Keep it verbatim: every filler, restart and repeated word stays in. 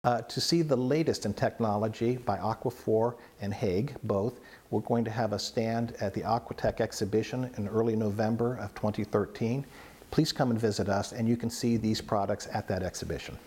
Uh, to see the latest in technology by Aqua and Hague, both, we're going to have a stand at the Aquatech exhibition in early November of twenty thirteen. Please come and visit us, and you can see these products at that exhibition.